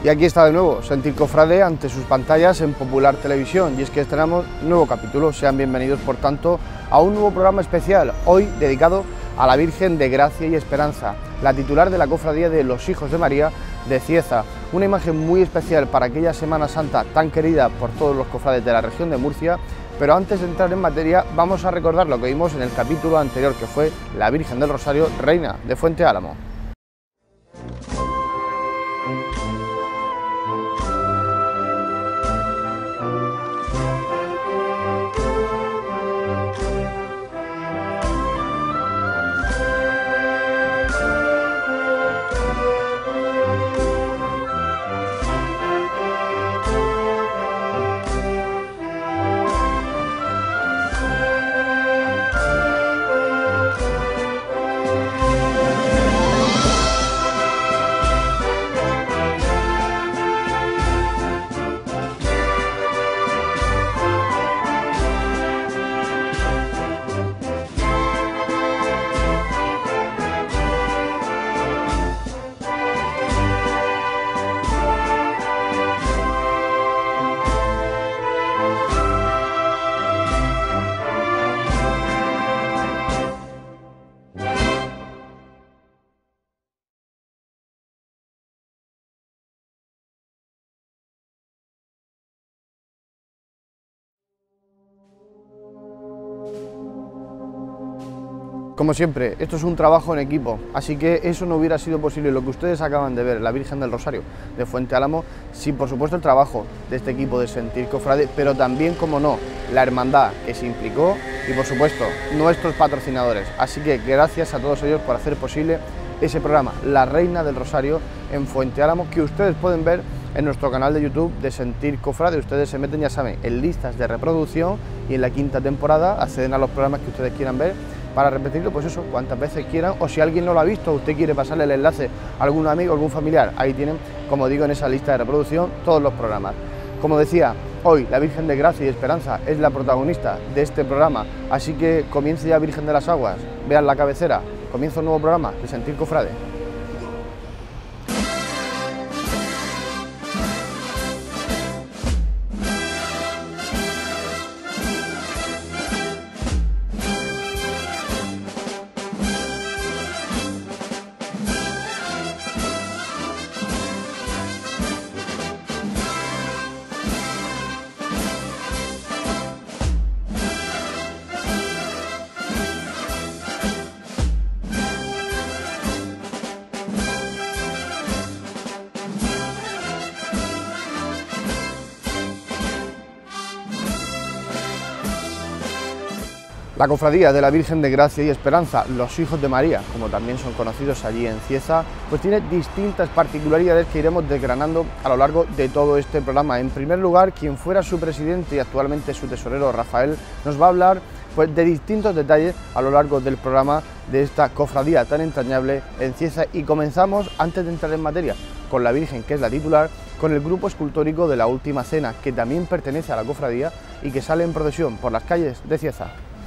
Y aquí está de nuevo, Sentir Cofrade ante sus pantallas en Popular Televisión, y es que estrenamos nuevo capítulo. Sean bienvenidos por tanto a un nuevo programa especial, hoy dedicado a la Virgen de Gracia y Esperanza, la titular de la Cofradía de los Hijos de María de Cieza, una imagen muy especial para aquella Semana Santa tan querida por todos los cofrades de la región de Murcia. Pero antes de entrar en materia, vamos a recordar lo que vimos en el capítulo anterior, que fue la Virgen del Rosario, reina de Fuente Álamo. Como siempre, esto es un trabajo en equipo, así que eso no hubiera sido posible, lo que ustedes acaban de ver, la Virgen del Rosario de Fuente Álamo, sin por supuesto el trabajo de este equipo de Sentir Cofrade, pero también, como no, la hermandad que se implicó y por supuesto nuestros patrocinadores. Así que gracias a todos ellos por hacer posible ese programa, La Reina del Rosario en Fuente Álamo, que ustedes pueden ver en nuestro canal de YouTube de Sentir Cofrade. Ustedes se meten, ya saben, en listas de reproducción y en la quinta temporada acceden a los programas que ustedes quieran ver, para repetirlo, pues eso, cuantas veces quieran, o si alguien no lo ha visto, usted quiere pasarle el enlace a algún amigo, algún familiar, ahí tienen, como digo, en esa lista de reproducción todos los programas. Como decía, hoy la Virgen de Gracia y Esperanza es la protagonista de este programa, así que comience ya Virgen de las Aguas, vean la cabecera, comienza un nuevo programa de Sentir Cofrade. La Cofradía de la Virgen de Gracia y Esperanza, los Hijos de María, como también son conocidos allí en Cieza, pues tiene distintas particularidades que iremos desgranando a lo largo de todo este programa. En primer lugar, quien fuera su presidente y actualmente su tesorero, Rafael, nos va a hablar pues de distintos detalles a lo largo del programa de esta cofradía tan entrañable en Cieza. Y comenzamos, antes de entrar en materia, con la Virgen, que es la titular, con el grupo escultórico de la Última Cena, que también pertenece a la cofradía y que sale en procesión por las calles de Cieza.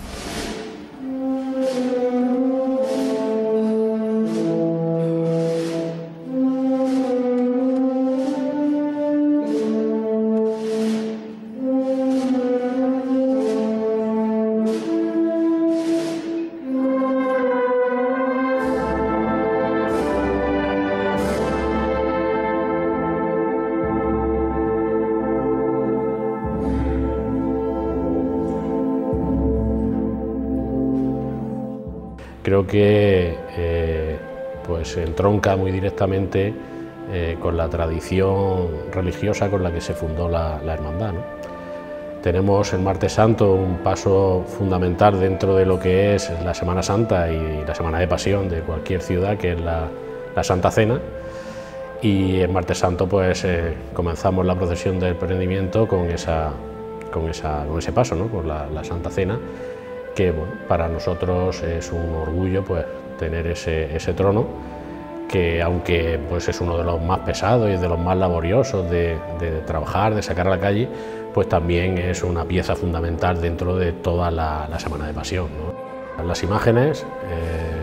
Creo que pues entronca muy directamente con la tradición religiosa con la que se fundó la hermandad, ¿no? Tenemos el Martes Santo, un paso fundamental dentro de lo que es la Semana Santa y la Semana de Pasión de cualquier ciudad, que es la Santa Cena, y el Martes Santo pues comenzamos la procesión del prendimiento con ese paso, ¿no? Con la Santa Cena, que bueno, para nosotros es un orgullo pues tener ese trono, que aunque pues es uno de los más pesados y de los más laboriosos de trabajar, de sacar a la calle, pues también es una pieza fundamental dentro de toda la Semana de Pasión, ¿no? Las imágenes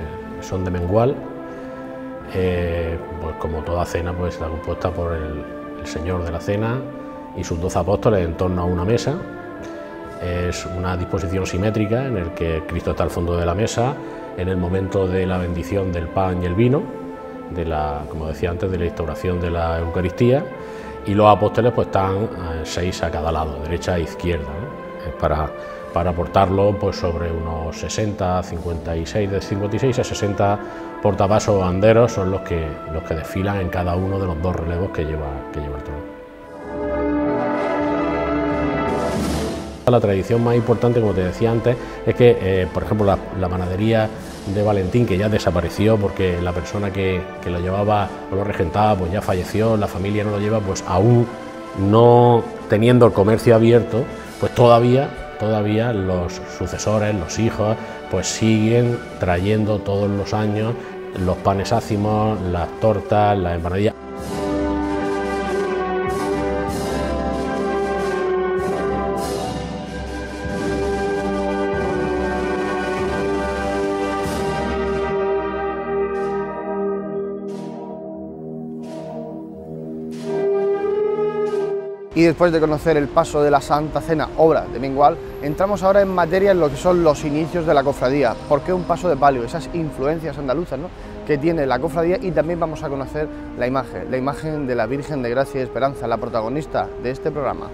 son de mengual, pues como toda cena pues está compuesta por el Señor de la Cena y sus 12 apóstoles en torno a una mesa. Es una disposición simétrica en el que Cristo está al fondo de la mesa en el momento de la bendición del pan y el vino, como decía antes, de la instauración de la Eucaristía, y los apóstoles pues están 6 a cada lado, derecha e izquierda, ¿no? Es para portarlo pues sobre unos 60, 56, de 56 a 60 portapasos o banderos son los que desfilan en cada uno de los 2 relevos que lleva el trono. La tradición más importante, como te decía antes, es que, por ejemplo, la panadería de Valentín, que ya desapareció porque la persona que lo llevaba o lo regentaba pues ya falleció, la familia no lo lleva, pues aún no teniendo el comercio abierto, pues todavía los sucesores, los hijos, pues siguen trayendo todos los años los panes ácimos, las tortas, las empanadillas. Y después de conocer el paso de la Santa Cena, obra de Mengual, entramos ahora en materia en lo que son los inicios de la cofradía. ¿Por qué un paso de palio? Esas influencias andaluzas, ¿no?, que tiene la cofradía, y también vamos a conocer la imagen de la Virgen de Gracia y Esperanza, la protagonista de este programa.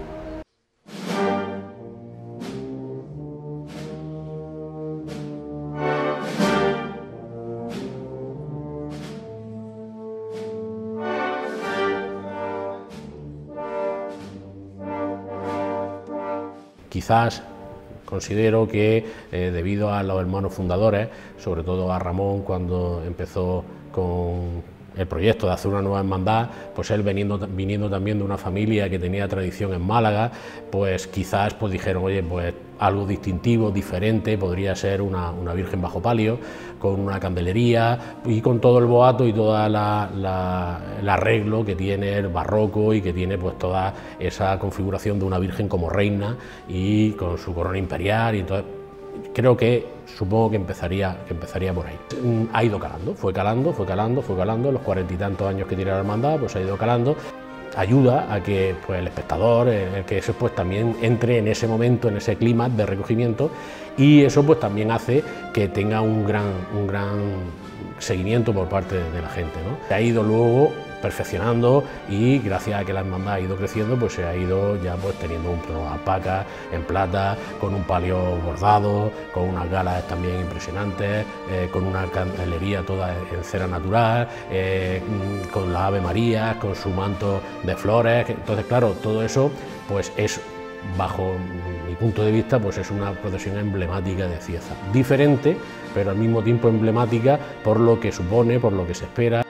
Quizás considero que debido a los hermanos fundadores, sobre todo a Ramón cuando empezó con el proyecto de hacer una nueva hermandad, pues él viniendo también de una familia que tenía tradición en Málaga, pues quizás pues dijeron, oye, pues algo distintivo, diferente, podría ser una Virgen bajo palio, con una candelería y con todo el boato y todo el arreglo que tiene el barroco y que tiene pues toda esa configuración de una Virgen como reina y con su corona imperial, y entonces supongo que empezaría por ahí. Ha ido calando, fue calando, los 40 y tantos años que tiene la hermandad, pues ha ido calando. Ayuda a que pues, el espectador, que eso pues también entre en ese momento, en ese clima de recogimiento, y eso pues también hace que tenga un gran seguimiento por parte de la gente, ¿no? Se ha ido luego perfeccionando y gracias a que la hermandad ha ido creciendo, pues se ha ido ya pues teniendo un trono de alpaca en plata, con un palio bordado, con unas galas también impresionantes, con una candelería toda en cera natural, con las Ave Marías, con su manto de flores. Entonces, claro, todo eso pues es, bajo mi punto de vista, pues es una procesión emblemática de Cieza, diferente, pero al mismo tiempo emblemática por lo que supone, por lo que se espera.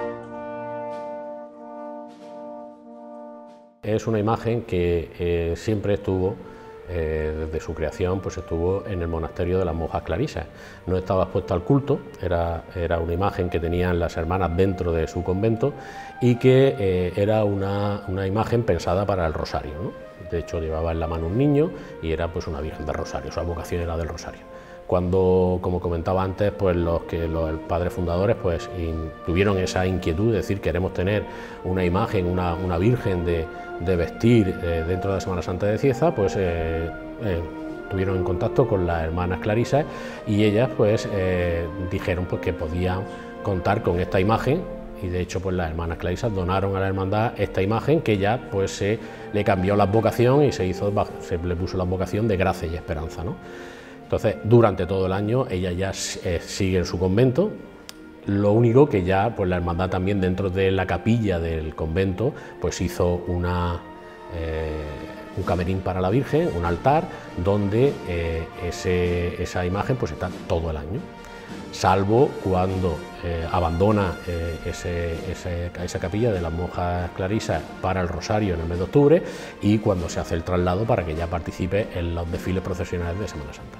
Es una imagen que siempre estuvo, desde su creación, pues estuvo en el monasterio de las monjas clarisas. No estaba expuesta al culto, era una imagen que tenían las hermanas dentro de su convento y que era una imagen pensada para el rosario, ¿no? De hecho, llevaba en la mano un niño y era pues una Virgen del Rosario, su vocación era del Rosario. Cuando, como comentaba antes, pues los padres fundadores pues tuvieron esa inquietud de decir, queremos tener una imagen, una Virgen de vestir dentro de la Semana Santa de Cieza, pues tuvieron en contacto con las hermanas clarisas y ellas pues dijeron pues que podían contar con esta imagen, y de hecho pues las hermanas clarisas donaron a la hermandad esta imagen, que ya pues se le cambió la advocación y se le puso la advocación de Gracia y Esperanza, ¿no? Entonces, durante todo el año ella ya sigue en su convento. Lo único que ya pues la hermandad también dentro de la capilla del convento pues hizo un camerín para la Virgen, un altar, donde esa imagen pues está todo el año, salvo cuando abandona esa capilla de las monjas clarisas para el Rosario en el mes de octubre, y cuando se hace el traslado para que ya participe en los desfiles procesionales de Semana Santa.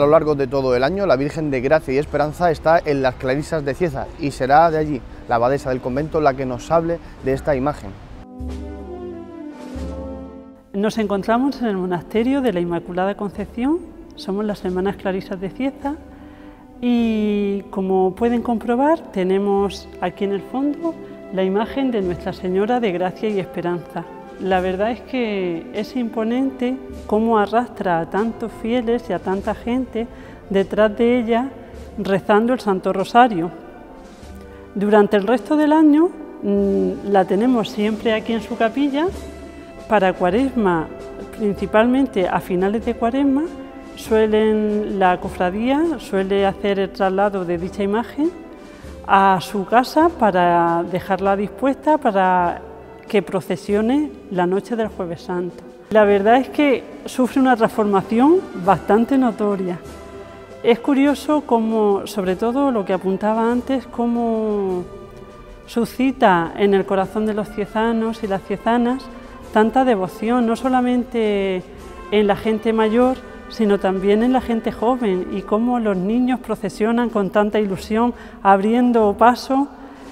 A lo largo de todo el año, la Virgen de Gracia y Esperanza está en las Clarisas de Cieza y será de allí la abadesa del convento la que nos hable de esta imagen. Nos encontramos en el monasterio de la Inmaculada Concepción, somos las Hermanas Clarisas de Cieza y, como pueden comprobar, tenemos aquí en el fondo la imagen de Nuestra Señora de Gracia y Esperanza. La verdad es que es imponente cómo arrastra a tantos fieles y a tanta gente detrás de ella rezando el Santo Rosario. Durante el resto del año la tenemos siempre aquí en su capilla. Para Cuaresma, principalmente a finales de Cuaresma, la cofradía suele hacer el traslado de dicha imagen a su casa para dejarla dispuesta para que procesione la noche del Jueves Santo. La verdad es que sufre una transformación bastante notoria. Es curioso cómo, sobre todo lo que apuntaba antes, cómo suscita en el corazón de los ciezanos y las ciezanas tanta devoción, no solamente en la gente mayor, sino también en la gente joven, y cómo los niños procesionan con tanta ilusión, abriendo paso.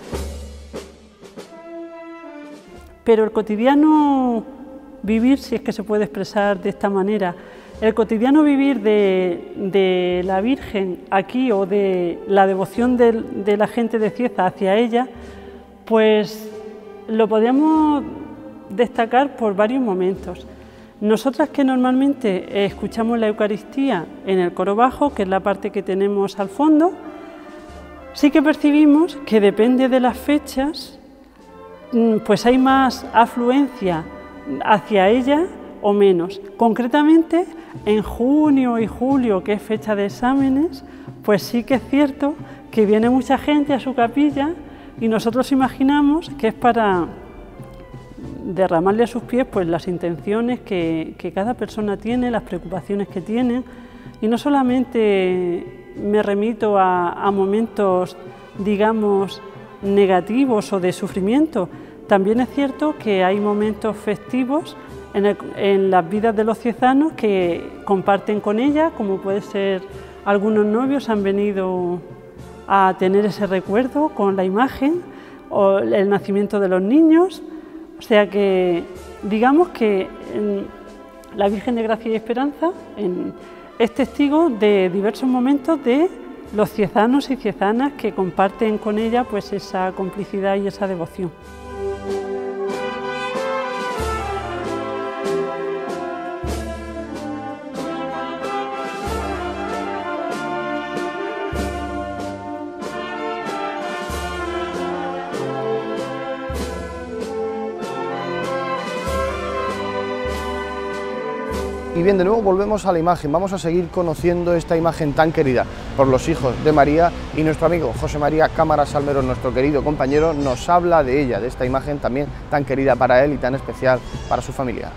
Pero el cotidiano vivir, si es que se puede expresar de esta manera, el cotidiano vivir de la Virgen aquí, o de la devoción de la gente de Cieza hacia ella, pues lo podemos destacar por varios momentos. Nosotras, que normalmente escuchamos la Eucaristía en el coro bajo, que es la parte que tenemos al fondo, sí que percibimos que depende de las fechas, pues hay más afluencia hacia ella o menos. Concretamente, en junio y julio, que es fecha de exámenes, pues sí que es cierto que viene mucha gente a su capilla y nosotros imaginamos que es para derramarle a sus pies pues las intenciones que cada persona tiene, las preocupaciones que tiene, y no solamente me remito a momentos, digamos, negativos o de sufrimiento. También es cierto que hay momentos festivos en las vidas de los ciezanos que comparten con ella, como puede ser algunos novios han venido a tener ese recuerdo con la imagen, o el nacimiento de los niños. O sea que digamos que la Virgen de Gracia y Esperanza es testigo de diversos momentos de los ciezanos y ciezanas que comparten con ella pues esa complicidad y esa devoción. Y bien, de nuevo volvemos a la imagen, vamos a seguir conociendo esta imagen tan querida por los hijos de María, y nuestro amigo José María Cámara Salmerón, nuestro querido compañero, nos habla de ella, de esta imagen también tan querida para él y tan especial para su familia.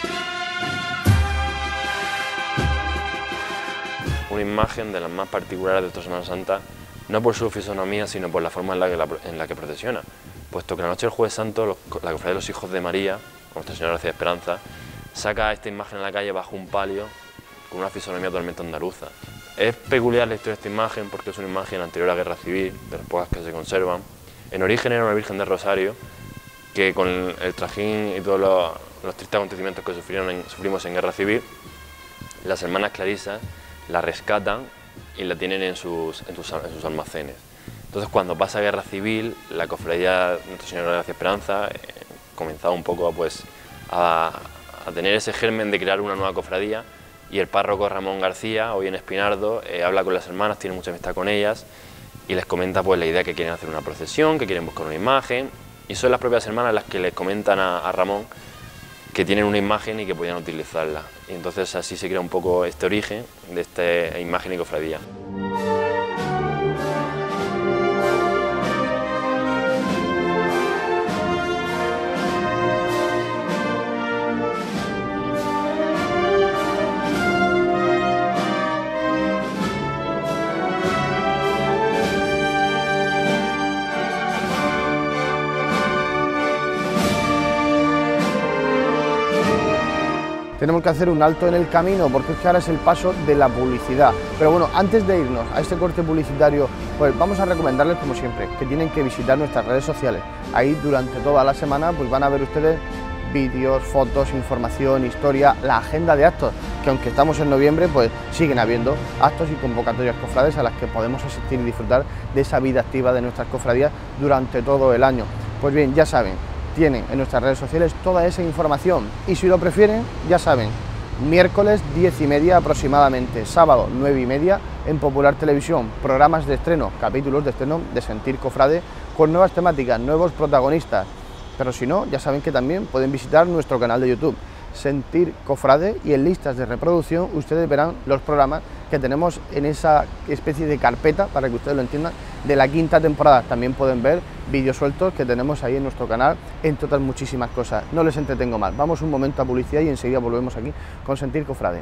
Una imagen de las más particulares de esta Semana Santa, no por su fisonomía, sino por la forma en la que procesiona, puesto que la noche del Jueves Santo la Cofradía de los Hijos de María, Nuestra Señora de Gracia y Esperanza, saca esta imagen a la calle bajo un palio con una fisonomía totalmente andaluza. Es peculiar la historia de esta imagen porque es una imagen anterior a la Guerra Civil, de las pocas que se conservan. En origen era una Virgen del Rosario que, con el trajín y todos los tristes acontecimientos que sufrimos en Guerra Civil, las hermanas Clarisas la rescatan y la tienen en sus almacenes. Entonces, cuando pasa Guerra Civil, la Cofradía de Nuestra Señora de Gracia y Esperanza comenzaba un poco a tener ese germen de crear una nueva cofradía, y el párroco Ramón García, hoy en Espinardo, habla con las hermanas, tiene mucha amistad con ellas y les comenta pues la idea que quieren hacer una procesión, que quieren buscar una imagen, y son las propias hermanas las que les comentan a Ramón que tienen una imagen y que podían utilizarla, y entonces así se crea un poco este origen de esta imagen y cofradía. tenemos que hacer un alto en el camino porque es que ahora es el paso de la publicidad. Pero bueno, antes de irnos a este corte publicitario, pues vamos a recomendarles como siempre que tienen que visitar nuestras redes sociales. Ahí durante toda la semana pues van a ver ustedes vídeos, fotos, información, historia, la agenda de actos, que aunque estamos en noviembre, pues siguen habiendo actos y convocatorias cofrades a las que podemos asistir y disfrutar de esa vida activa de nuestras cofradías durante todo el año. Pues bien, ya saben, tienen en nuestras redes sociales toda esa información y si lo prefieren, ya saben, miércoles 10:30 aproximadamente, sábado 9:30 en Popular Televisión, programas de estreno, capítulos de estreno de Sentir Cofrade con nuevas temáticas, nuevos protagonistas. Pero si no, ya saben que también pueden visitar nuestro canal de YouTube, Sentir Cofrade, y en listas de reproducción ustedes verán los programas que tenemos en esa especie de carpeta, para que ustedes lo entiendan, de la 5ª temporada. También pueden ver vídeos sueltos que tenemos ahí en nuestro canal, entre otras muchísimas cosas. No les entretengo más, vamos un momento a publicidad y enseguida volvemos aquí con Sentir Cofrade.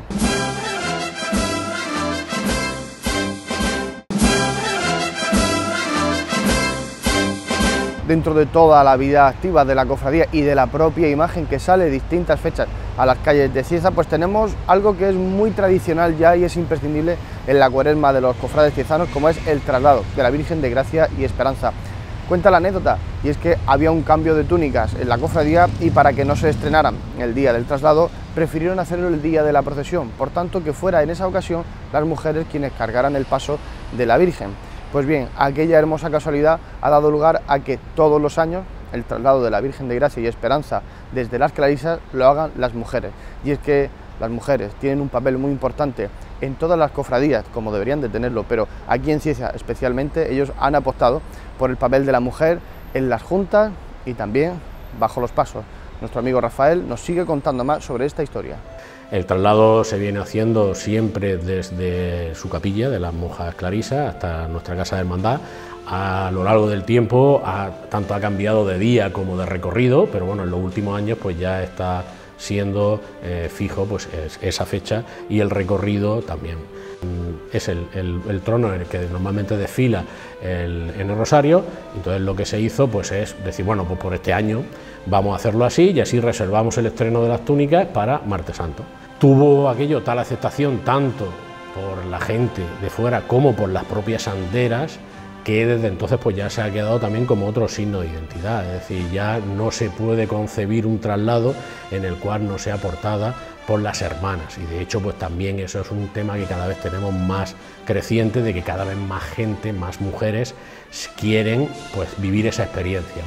Dentro de toda la vida activa de la cofradía y de la propia imagen que sale distintas fechas a las calles de Cieza, pues tenemos algo que es muy tradicional ya y es imprescindible en la cuaresma de los cofrades ciezanos, como es el traslado de la Virgen de Gracia y Esperanza. Cuenta la anécdota, y es que había un cambio de túnicas en la cofradía y para que no se estrenaran el día del traslado, prefirieron hacerlo el día de la procesión, por tanto que fuera en esa ocasión las mujeres quienes cargaran el paso de la Virgen. Pues bien, aquella hermosa casualidad ha dado lugar a que todos los años el traslado de la Virgen de Gracia y Esperanza desde las Clarisas lo hagan las mujeres. Y es que las mujeres tienen un papel muy importante en todas las cofradías, como deberían de tenerlo, pero aquí en Cieza especialmente ellos han apostado por el papel de la mujer en las juntas y también bajo los pasos. Nuestro amigo Rafael nos sigue contando más sobre esta historia. El traslado se viene haciendo siempre desde su capilla de las monjas clarisas hasta nuestra casa de hermandad. A lo largo del tiempo tanto ha cambiado de día como de recorrido, pero bueno, en los últimos años pues ya está siendo fijo pues esa fecha y el recorrido también. Es el trono en el que normalmente desfila en el Rosario, entonces lo que se hizo pues es decir, bueno, pues por este año vamos a hacerlo así y así reservamos el estreno de las túnicas para Martes Santo. Tuvo aquello tal aceptación tanto por la gente de fuera como por las propias anderas, que desde entonces pues ya se ha quedado también como otro signo de identidad, es decir, ya no se puede concebir un traslado en el cual no sea portada por las hermanas, y de hecho pues también eso es un tema que cada vez tenemos más creciente, de que cada vez más gente, más mujeres quieren pues vivir esa experiencia.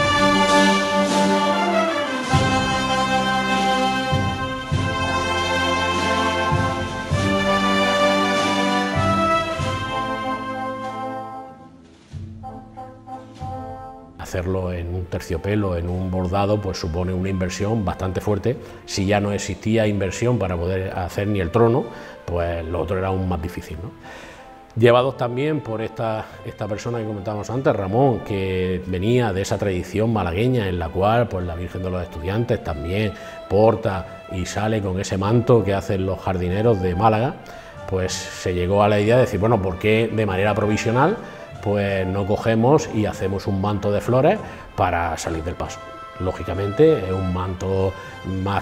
Hacerlo en un terciopelo, en un bordado, pues supone una inversión bastante fuerte. Si ya no existía inversión para poder hacer ni el trono, pues lo otro era aún más difícil, ¿no? Llevados también por esta persona que comentábamos antes, Ramón, que venía de esa tradición malagueña en la cual pues la Virgen de los Estudiantes también porta y sale con ese manto que hacen los jardineros de Málaga, pues se llegó a la idea de decir, bueno, ¿por qué de manera provisional pues no cogemos y hacemos un manto de flores para salir del paso? Lógicamente es un manto más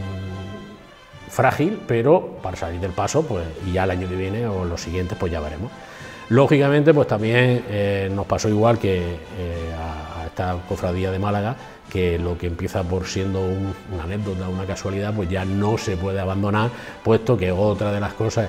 frágil, pero para salir del paso, pues, y ya el año que viene o los siguientes, pues ya veremos. Lógicamente, pues también nos pasó igual que a esta cofradía de Málaga, que lo que empieza por siendo una anécdota, una casualidad, pues ya no se puede abandonar, puesto que otra de las cosas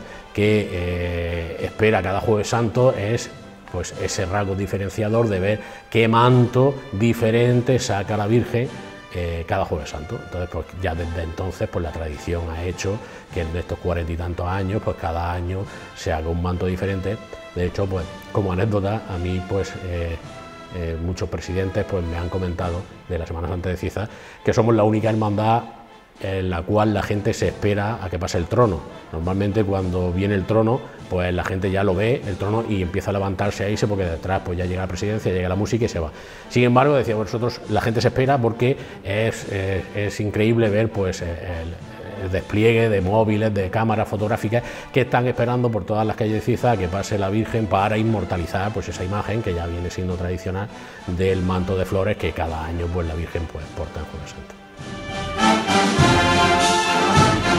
que espera cada Jueves Santo es pues ese rasgo diferenciador de ver qué manto diferente saca la Virgen cada Jueves Santo. Entonces, pues ya desde entonces pues la tradición ha hecho que en estos 40 y tantos años, pues cada año se haga un manto diferente. De hecho, pues como anécdota, a mí pues muchos presidentes pues me han comentado de la Semana Santa de Cieza que somos la única hermandad en la cual la gente se espera a que pase el trono. Normalmente cuando viene el trono, pues la gente ya lo ve, el trono, y empieza a levantarse a irse porque detrás pues ya llega la presidencia, llega la música y se va. Sin embargo, decía, nosotros la gente se espera porque es increíble ver pues el despliegue de móviles, de cámaras fotográficas que están esperando por todas las calles de Cieza a que pase la Virgen para inmortalizar pues esa imagen que ya viene siendo tradicional del manto de flores que cada año pues la Virgen pues porta en Jueves Santo.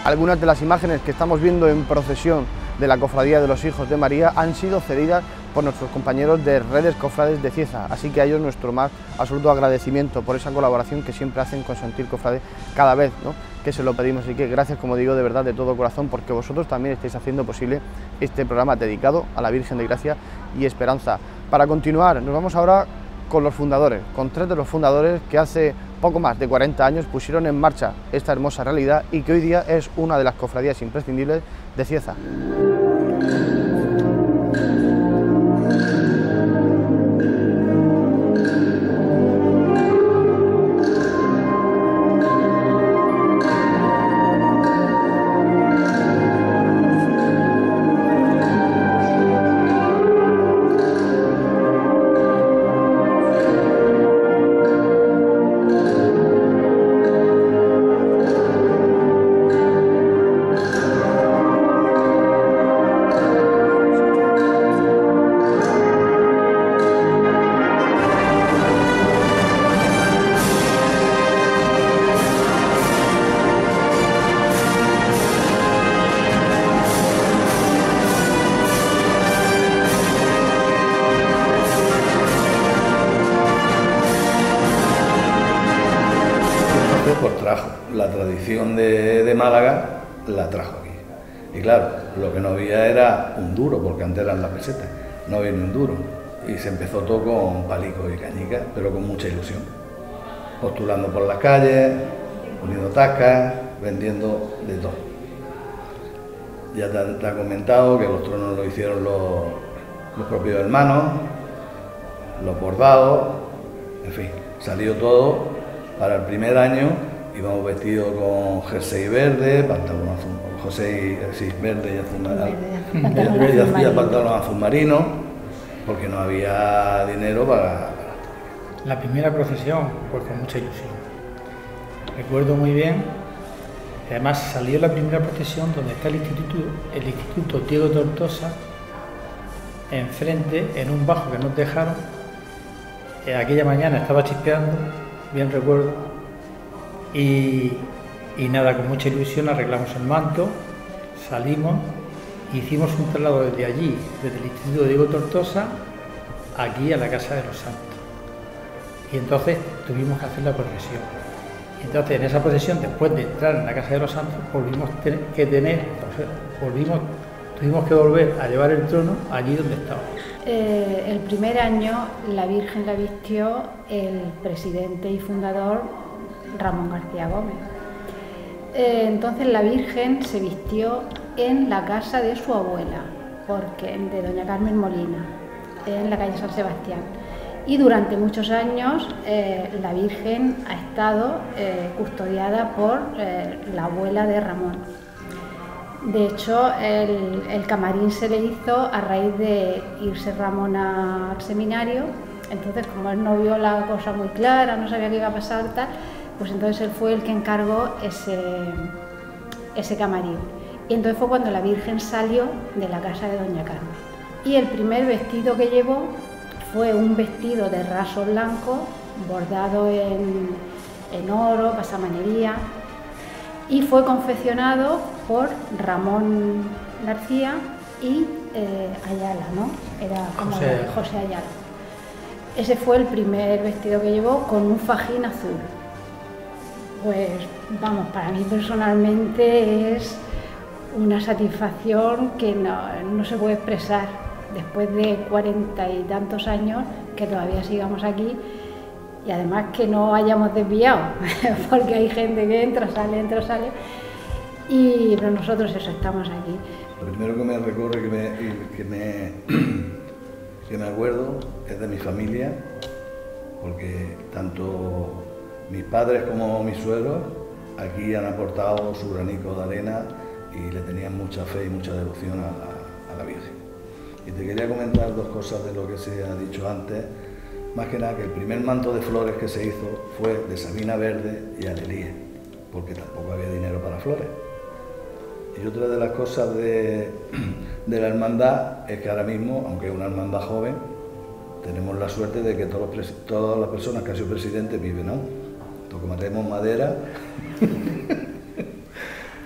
Algunas de las imágenes que estamos viendo en procesión de la Cofradía de los Hijos de María han sido cedidas por nuestros compañeros de Redes Cofrades de Cieza, así que a ellos nuestro más absoluto agradecimiento por esa colaboración que siempre hacen con Sentir Cofrade cada vez, ¿no?, que se lo pedimos. Así que gracias, como digo, de verdad, de todo corazón, porque vosotros también estáis haciendo posible este programa dedicado a la Virgen de Gracia y Esperanza. Para continuar, nos vamos ahora con los fundadores, con 3 de los fundadores que hace poco más de 40 años pusieron en marcha esta hermosa realidad y que hoy día es una de las cofradías imprescindibles de Cieza. Pues trajo la tradición de Málaga, la trajo aquí. Y claro, lo que no había era un duro, porque antes eran las pesetas, no había ni un duro. Y se empezó todo con palicos y cañicas, pero con mucha ilusión. Postulando por las calles, poniendo tascas, vendiendo de todo. Ya te ha comentado que los tronos lo hicieron los propios hermanos, los bordados, en fin, salió todo. Para el primer año íbamos vestidos con jersey verde, pantalón azul, verde y pantalón azul marino, porque no había dinero para... La primera procesión, pues con mucha ilusión. Recuerdo muy bien, además salió la primera procesión donde está el Instituto Diego Tortosa, enfrente, en un bajo que nos dejaron. Aquella mañana estaba chispeando, bien recuerdo, y nada, con mucha ilusión arreglamos el manto, salimos, hicimos un traslado desde allí, desde el Instituto Diego Tortosa, aquí a la Casa de los Santos. Y entonces tuvimos que hacer la procesión. Y entonces en esa procesión, después de entrar en la Casa de los Santos, tuvimos que volver a llevar el trono allí donde estaba. El primer año la Virgen la vistió el presidente y fundador Ramón García Gómez. Entonces la Virgen se vistió en la casa de su abuela, de doña Carmen Molina, en la calle San Sebastián. Y durante muchos años la Virgen ha estado custodiada por la abuela de Ramón. De hecho, el camarín se le hizo a raíz de irse Ramón al seminario. Entonces, como él no vio la cosa muy clara, no sabía qué iba a pasar, tal, pues entonces él fue el que encargó ese camarín. Y entonces fue cuando la Virgen salió de la casa de doña Carmen. Y el primer vestido que llevó fue un vestido de raso blanco, bordado en oro, pasamanería, y fue confeccionado por Ramón García y Ayala, ¿no? Era como José Ayala. Ese fue el primer vestido que llevó, con un fajín azul. Pues vamos, para mí personalmente es una satisfacción que no se puede expresar después de 40 y tantos años, que todavía sigamos aquí. Y además que no hayamos desviado, porque hay gente que entra, sale, pero nosotros eso, estamos aquí. Lo primero que me recorre, que me acuerdo, es de mi familia, porque tanto mis padres como mis suegros aquí han aportado su granico de arena y le tenían mucha fe y mucha devoción a la Virgen. Y te quería comentar 2 cosas de lo que se ha dicho antes. Más que nada, que el primer manto de flores que se hizo fue de Sabina Verde y Alelíe, porque tampoco había dinero para flores. Y otra de las cosas de la hermandad es que ahora mismo, aunque es una hermandad joven, tenemos la suerte de que todas las personas que han sido presidentes viven aún. Tomaremos madera.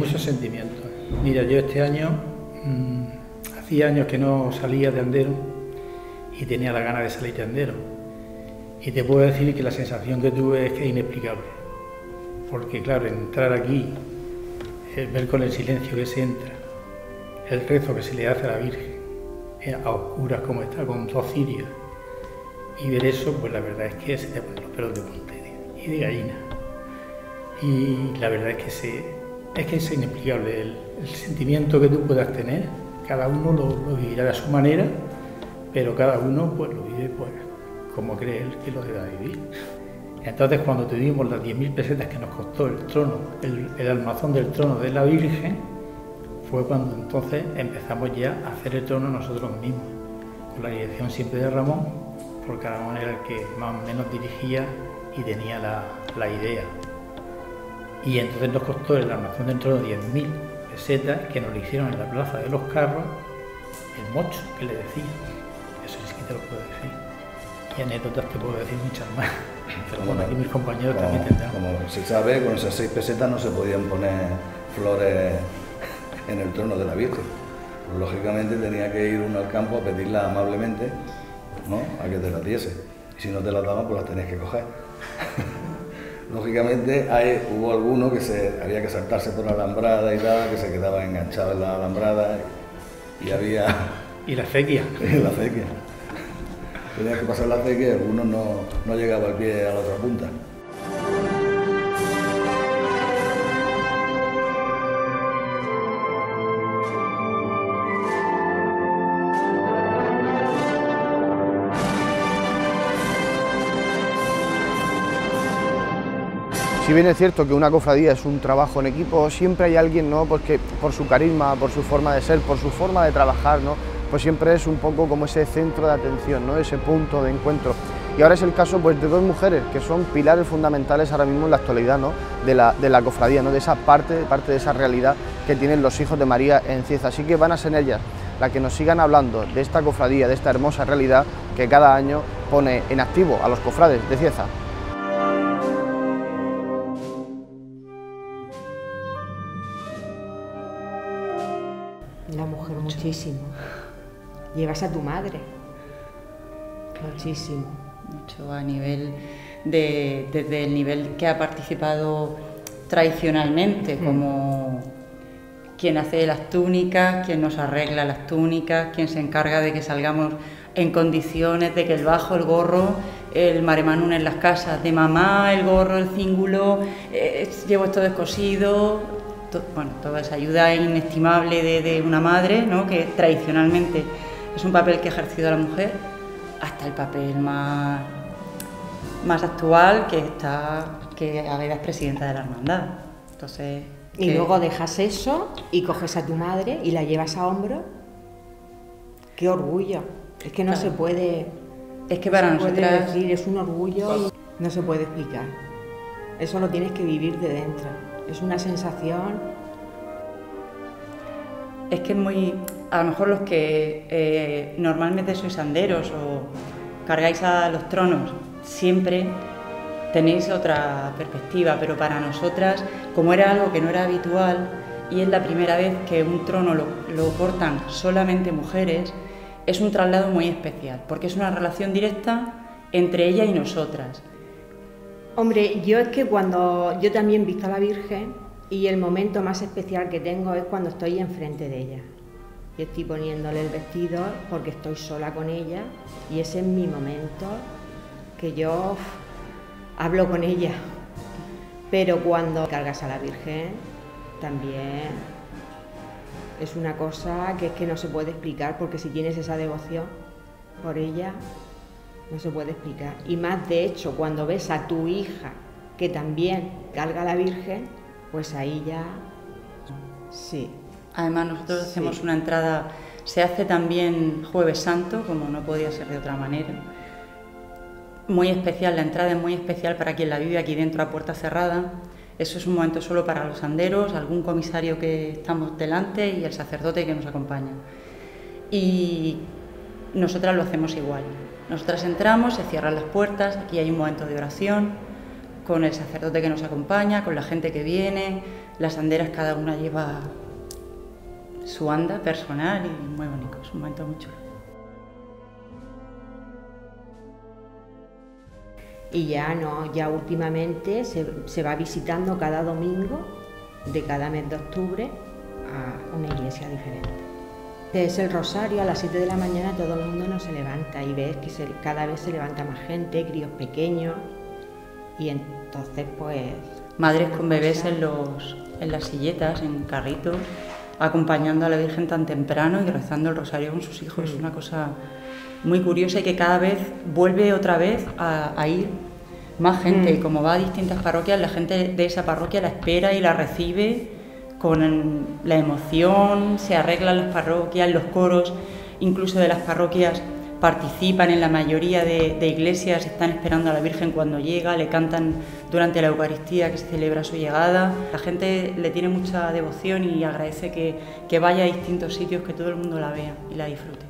muchos sentimientos. Mira, yo este año, hacía años que no salía de andero y tenía la gana de salir de andero. Y te puedo decir que la sensación que tuve es que es inexplicable. Porque claro, entrar aquí, ver con el silencio que se entra, el rezo que se le hace a la Virgen, a oscuras como está, con dos cirios, y ver eso, pues la verdad es que se te ponen los pelos de punta y de gallina. Y la verdad es que es inexplicable el sentimiento que tú puedas tener. Cada uno lo vivirá de su manera, pero cada uno pues lo vive pues como cree él que lo deba vivir. Entonces, cuando tuvimos las 10.000 pesetas que nos costó el trono, el armazón del trono de la Virgen, fue cuando entonces empezamos ya a hacer el trono nosotros mismos, con la dirección siempre de Ramón, porque Ramón era el que más o menos dirigía y tenía la idea. Y entonces nos costó el armazón del trono 10.000 pesetas, que nos lo hicieron en la plaza de los carros, el mocho que le decía. Eso sí que te lo puedo decir. Y anécdotas te puedo decir muchas más. Pero bueno, aquí mis compañeros también tendrán. Como se sabe, con esas 6 pesetas no se podían poner flores en el trono de la Virgen. Pues, lógicamente tenía que ir uno al campo a pedirla amablemente, ¿no?, a que te las diese. Y si no te las daban, pues las tenías que coger. Lógicamente hubo alguno que había que saltarse por la alambrada y tal, que se quedaba enganchado en la alambrada y había... Y la acequia. Y la acequia. Tenía que pasar la acequia y algunos no llegaba el pie a la otra punta. Si bien es cierto que una cofradía es un trabajo en equipo, siempre hay alguien, ¿no?, pues que por su carisma, por su forma de ser, por su forma de trabajar, ¿no?, pues siempre es un poco como ese centro de atención, ¿no?, ese punto de encuentro. Y ahora es el caso pues de dos mujeres que son pilares fundamentales ahora mismo en la actualidad, ¿no?, de la cofradía, ¿no?, de esa parte de esa realidad que tienen los hijos de María en Cieza. Así que van a ser ellas las que nos sigan hablando de esta cofradía, de esta hermosa realidad que cada año pone en activo a los cofrades de Cieza. La mujer muchísimo. Llevas a tu madre. Muchísimo. Mucho a nivel desde el nivel que ha participado tradicionalmente, como quien hace las túnicas, quien nos arregla las túnicas, quien se encarga de que salgamos en condiciones, de que el bajo, el gorro, el maremanún en las casas de mamá, el gorro, el cíngulo, llevo esto descosido. Bueno, toda esa ayuda inestimable de una madre, ¿no?, que tradicionalmente es un papel que ha ejercido la mujer, hasta el papel más actual, que Águeda es presidenta de la hermandad. Entonces, y luego dejas eso y coges a tu madre y la llevas a hombro. ¡Qué orgullo! Es que no se puede... Es que para nosotras... decir, es un orgullo y no se puede explicar. Eso lo tienes que vivir de dentro. Es una sensación... Es que es muy... A lo mejor los que normalmente sois anderos o cargáis a los tronos, siempre tenéis otra perspectiva, pero para nosotras, como era algo que no era habitual y es la primera vez que un trono lo portan solamente mujeres, es un traslado muy especial, porque es una relación directa entre ella y nosotras. Hombre, yo es que cuando yo también visto a la Virgen y el momento más especial que tengo es cuando estoy enfrente de ella. Yo estoy poniéndole el vestido porque estoy sola con ella y ese es mi momento que yo hablo con ella. Pero cuando cargas a la Virgen también es una cosa que es que no se puede explicar, porque si tienes esa devoción por ella, no se puede explicar. Y más, de hecho, cuando ves a tu hija que también carga a la Virgen, pues ahí ya sí. Además, nosotros hacemos una entrada, se hace también Jueves Santo, como no podía ser de otra manera. Muy especial, la entrada es muy especial para quien la vive aquí dentro a puerta cerrada. Eso es un momento solo para los anderos, algún comisario que estamos delante y el sacerdote que nos acompaña. Y nosotras lo hacemos igual. Nosotras entramos, se cierran las puertas, aquí hay un momento de oración, con el sacerdote que nos acompaña, con la gente que viene, Las anderas cada una lleva su anda personal y muy bonito, es un momento muy chulo. Y ya últimamente se va visitando cada domingo de cada mes de octubre a una iglesia diferente. Es el rosario, a las 7 de la mañana todo el mundo no se levanta y ves que cada vez se levanta más gente, críos pequeños, y entonces pues... Madres con bebés en las silletas, en carritos, acompañando a la Virgen tan temprano y rezando el rosario con sus hijos. Es una cosa muy curiosa y que cada vez vuelve otra vez a ir más gente. Y como va a distintas parroquias, la gente de esa parroquia la espera y la recibe con la emoción, se arreglan las parroquias, los coros, incluso de las parroquias participan en la mayoría de iglesias, están esperando a la Virgen cuando llega, le cantan durante la Eucaristía que se celebra su llegada. La gente le tiene mucha devoción y agradece que vaya a distintos sitios, que todo el mundo la vea y la disfrute.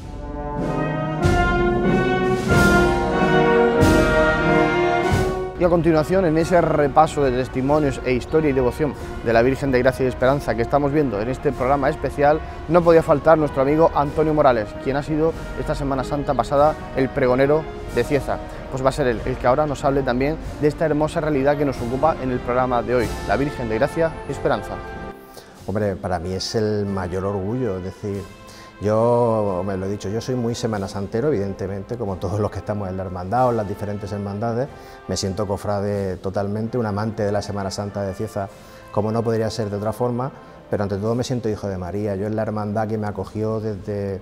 Y a continuación, en ese repaso de testimonios e historia y devoción de la Virgen de Gracia y Esperanza que estamos viendo en este programa especial, no podía faltar nuestro amigo Antonio Morales, quien ha sido esta Semana Santa pasada el pregonero de Cieza. Pues va a ser él el que ahora nos hable también de esta hermosa realidad que nos ocupa en el programa de hoy, la Virgen de Gracia y Esperanza. Hombre, para mí es el mayor orgullo, es decir, yo, me lo he dicho, yo soy muy semanasantero, evidentemente, como todos los que estamos en la hermandad o en las diferentes hermandades. Me siento cofrade totalmente, un amante de la Semana Santa de Cieza, como no podría ser de otra forma, pero ante todo me siento hijo de María. Yo en la hermandad que me acogió desde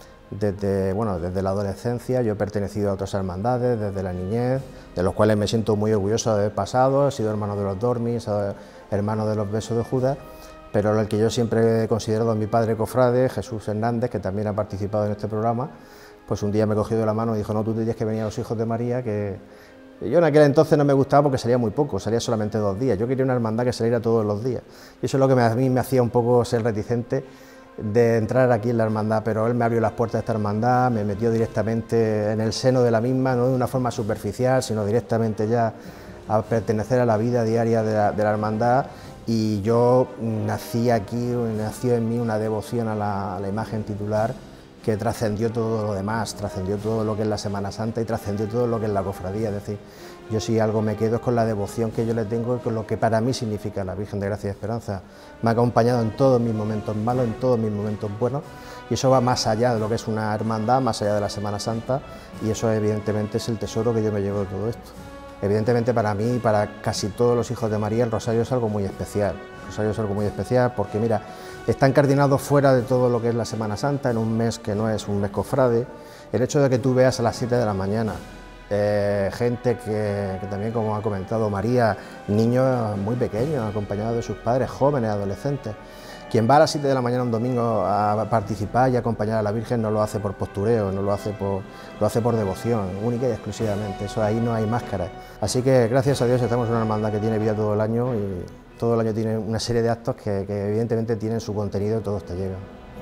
la adolescencia, yo he pertenecido a otras hermandades desde la niñez, de los cuales me siento muy orgulloso de haber pasado. He sido hermano de los Dormis, hermano de los Besos de Judas, pero el que yo siempre he considerado a mi padre cofrade, Jesús Hernández, que también ha participado en este programa, pues un día me cogió de la mano y dijo: no, tú tienes que venir a los Hijos de María, que yo en aquel entonces no me gustaba porque salía muy poco, salía solamente 2 días, yo quería una hermandad que saliera todos los días, y eso es lo que a mí me hacía un poco ser reticente de entrar aquí en la hermandad, pero él me abrió las puertas de esta hermandad, me metió directamente en el seno de la misma, no de una forma superficial, sino directamente ya a pertenecer a la vida diaria de la hermandad. Y yo nací aquí, nació en mí una devoción a la imagen titular que trascendió todo lo demás, trascendió todo lo que es la Semana Santa y trascendió todo lo que es la cofradía. Es decir, yo si algo me quedo es con la devoción que yo le tengo y con lo que para mí significa la Virgen de Gracia y Esperanza. Me ha acompañado en todos mis momentos malos, en todos mis momentos buenos, y eso va más allá de lo que es una hermandad, más allá de la Semana Santa, y eso evidentemente es el tesoro que yo me llevo de todo esto. Evidentemente para mí y para casi todos los hijos de María el rosario es algo muy especial. El rosario es algo muy especial porque, mira, está encardinado fuera de todo lo que es la Semana Santa, en un mes que no es un mes cofrade. El hecho de que tú veas a las 7 de la mañana gente que también, como ha comentado María, niños muy pequeños, acompañados de sus padres, jóvenes, adolescentes. Quien va a las 7 de la mañana un domingo a participar y acompañar a la Virgen no lo hace por postureo, no lo hace por devoción, única y exclusivamente. Eso ahí no hay máscaras. Así que gracias a Dios estamos en una hermandad que tiene vida todo el año y todo el año tiene una serie de actos que evidentemente tienen su contenido y todos te llegan.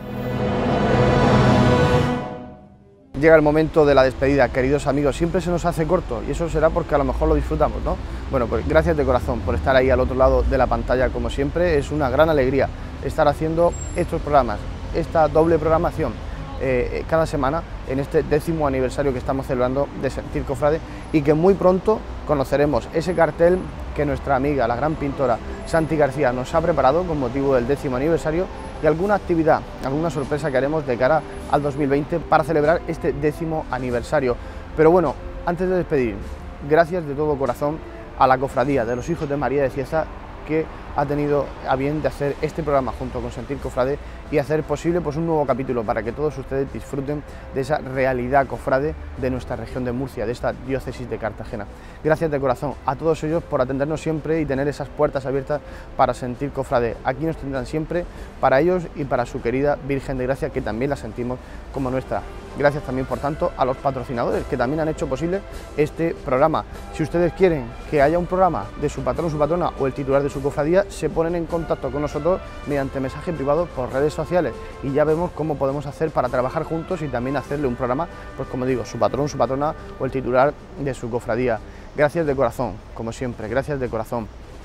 Llega el momento de la despedida, queridos amigos, siempre se nos hace corto y eso será porque a lo mejor lo disfrutamos, ¿no? Bueno, pues gracias de corazón por estar ahí al otro lado de la pantalla como siempre, es una gran alegría estar haciendo estos programas, esta doble programación cada semana en este 10º aniversario que estamos celebrando de Sentir Cofrade y que muy pronto conoceremos ese cartel que nuestra amiga, la gran pintora Santi García nos ha preparado con motivo del 10º aniversario y alguna actividad, alguna sorpresa que haremos de cara al 2020 para celebrar este 10º aniversario. Pero bueno, antes de despedir, gracias de todo corazón a la Cofradía de los Hijos de María de Cieza, que ha tenido a bien de hacer este programa junto con Sentir Cofrade y hacer posible pues un nuevo capítulo para que todos ustedes disfruten de esa realidad cofrade de nuestra región de Murcia, de esta diócesis de Cartagena. Gracias de corazón a todos ellos por atendernos siempre y tener esas puertas abiertas para Sentir Cofrade. Aquí nos tendrán siempre para ellos y para su querida Virgen de Gracia, que también la sentimos como nuestra. Gracias también, por tanto, a los patrocinadores que también han hecho posible este programa. Si ustedes quieren que haya un programa de su patrón, su patrona o el titular de su cofradía, se ponen en contacto con nosotros mediante mensaje privado por redes sociales y ya vemos cómo podemos hacer para trabajar juntos y también hacerle un programa, pues como digo, su patrón, su patrona o el titular de su cofradía. Gracias de corazón, como siempre, gracias de corazón.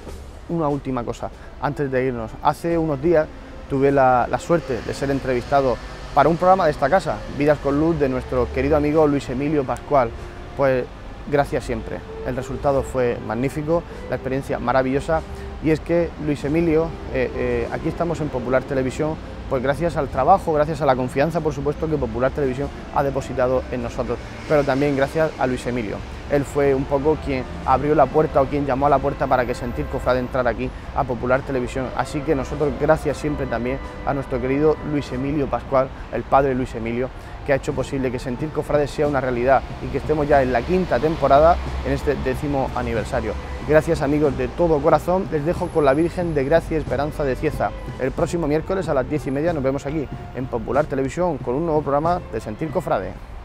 una última cosa antes de irnos. Hace unos días tuve la suerte de ser entrevistado para un programa de esta casa, Vidas con Luz, de nuestro querido amigo Luis Emilio Pascual. Pues gracias siempre, el resultado fue magnífico, la experiencia maravillosa, y es que Luis Emilio, aquí estamos en Popular Televisión, pues gracias al trabajo, gracias a la confianza, por supuesto, que Popular Televisión ha depositado en nosotros, pero también gracias a Luis Emilio. Él fue un poco quien abrió la puerta o quien llamó a la puerta para que Sentir Cofrade entrara aquí a Popular Televisión, así que nosotros gracias siempre también a nuestro querido Luis Emilio Pascual, el padre Luis Emilio, que ha hecho posible que Sentir Cofrade sea una realidad y que estemos ya en la 5ª temporada, en este 10º aniversario. Gracias, amigos, de todo corazón. Les dejo con la Virgen de Gracia y Esperanza de Cieza. El próximo miércoles a las 10:30 nos vemos aquí en Popular Televisión con un nuevo programa de Sentir Cofrade.